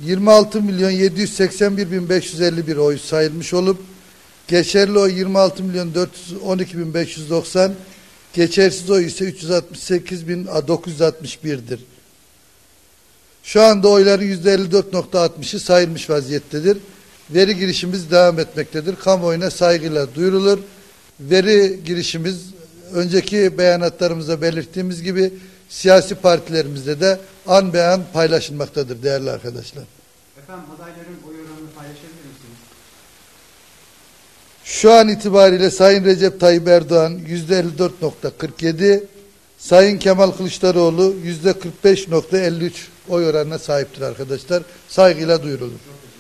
26.781.551 oy sayılmış olup geçerli oy 26.412.590, geçersiz oy ise 368.961'dir. Şu anda oyların %54.60'ı sayılmış vaziyettedir. Veri girişimiz devam etmektedir. Kamuoyuna saygıyla duyurulur. Veri girişimiz önceki beyanatlarımızda belirttiğimiz gibi siyasi partilerimizde de an be an paylaşılmaktadır değerli arkadaşlar. Efendim adayların oy oranını paylaşabilir misiniz? Şu an itibariyle Sayın Recep Tayyip Erdoğan %54.47, Sayın Kemal Kılıçdaroğlu %45.53 oy oranına sahiptir arkadaşlar. Saygıyla duyurulur.